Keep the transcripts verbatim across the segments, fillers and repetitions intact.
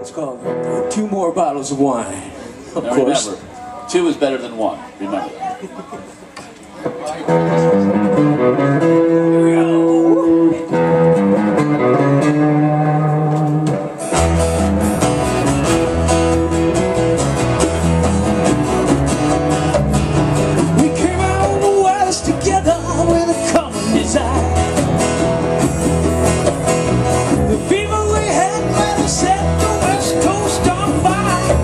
It's called uh, Two More Bottles of Wine. Of now course. Remember, two is better than one. Remember that. Here we go. We came out of the West together with a common desire. The fever we had let us set the West Coast on fire.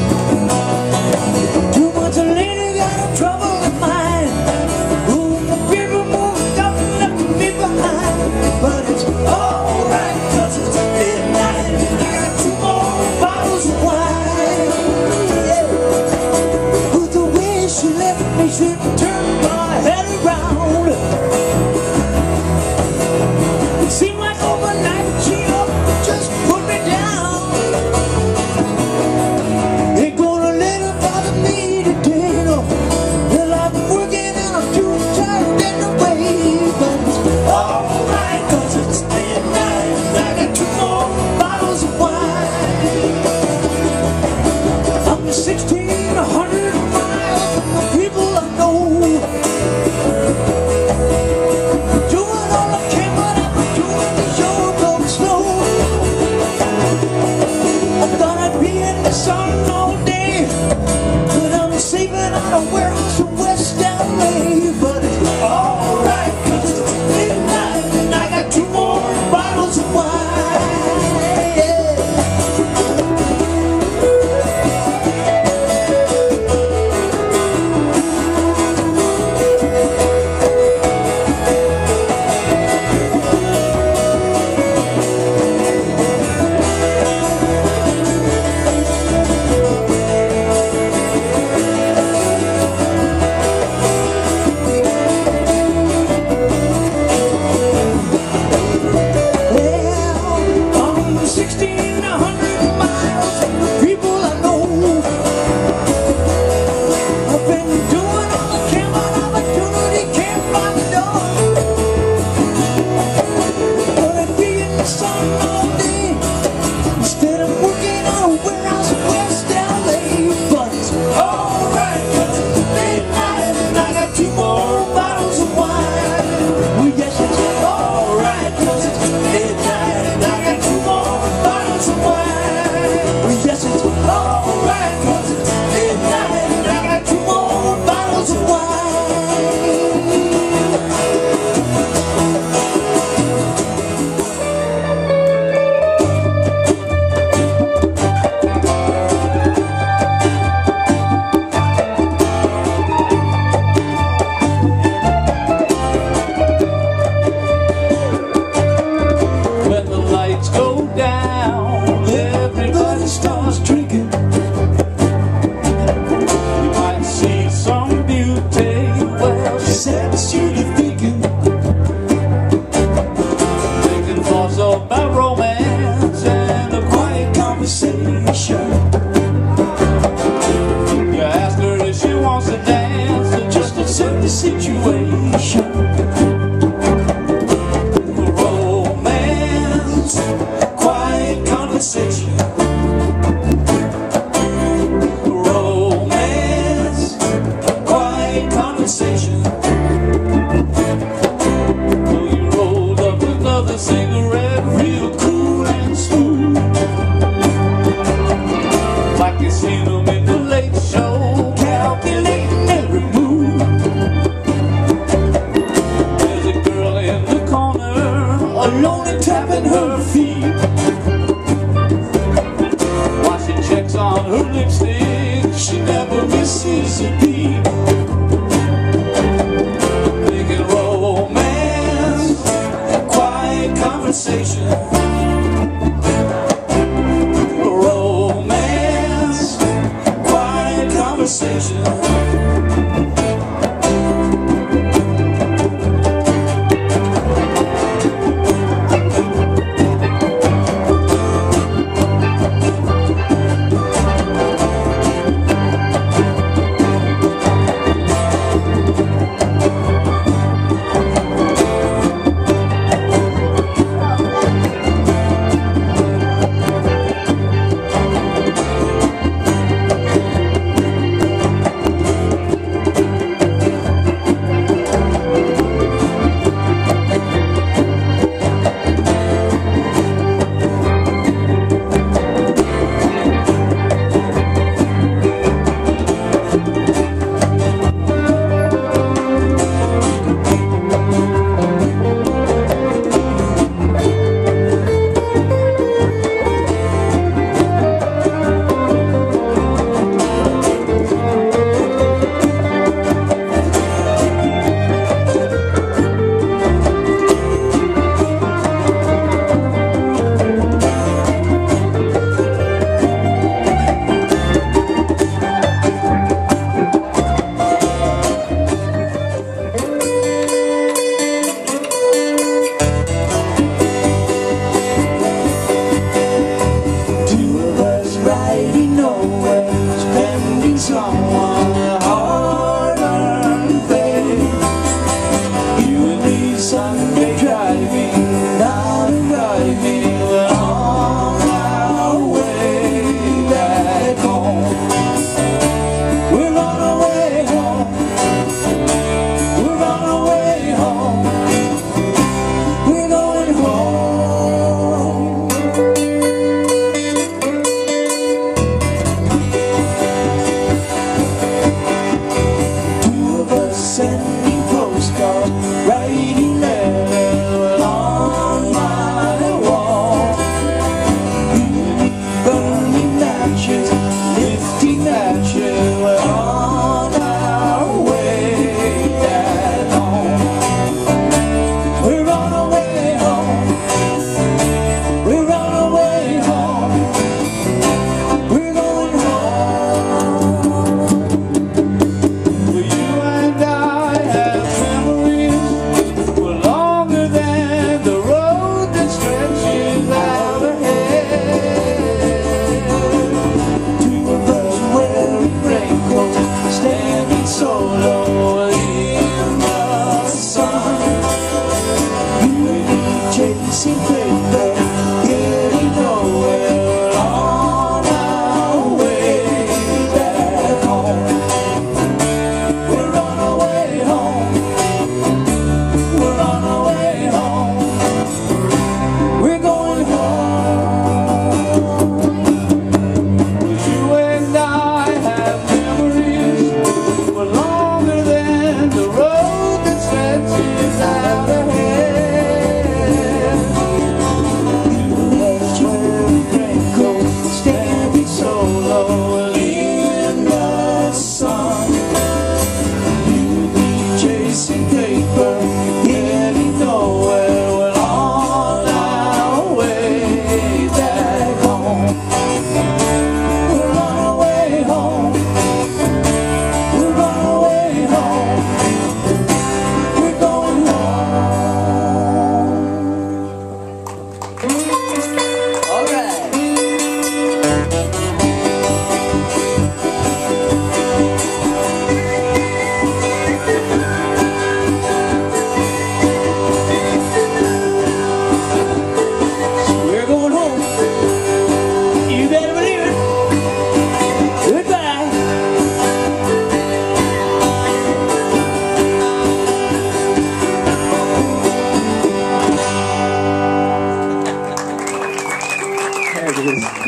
Two months later, got in trouble in mind. Ooh, the people moved up and left me behind. But it's alright, cause it's midnight and I got two more bottles of wine. Yeah. With the way she left me, she turned my head around. It seemed like overnight she up just put me down. Ain't gonna let her bother me today, no. Well, I'm working and I'm too tired anyway. But it's alright, cause it's midnight and I got two more bottles of wine. I'm sixteen hundred miles from the people I know. Doing all I can, but I'm doing the show going slow. I thought I'd be in the sun all day, but I'm saving out a warehouse in West L A. But it's alright, cause it's midnight and I got two more bottles of wine. Yeah. Well, I'm sixteen hundred miles from the people I know. I've been doing all I can, but opportunity can't find the door. But I'd be in the sun all day instead of working on a warehouse in West L A. But it's alright, cause it's midnight and I got two more bottles of wine. Well, yes, it's alright, cause it's midnight and I got two more bottles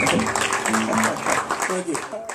Thank you.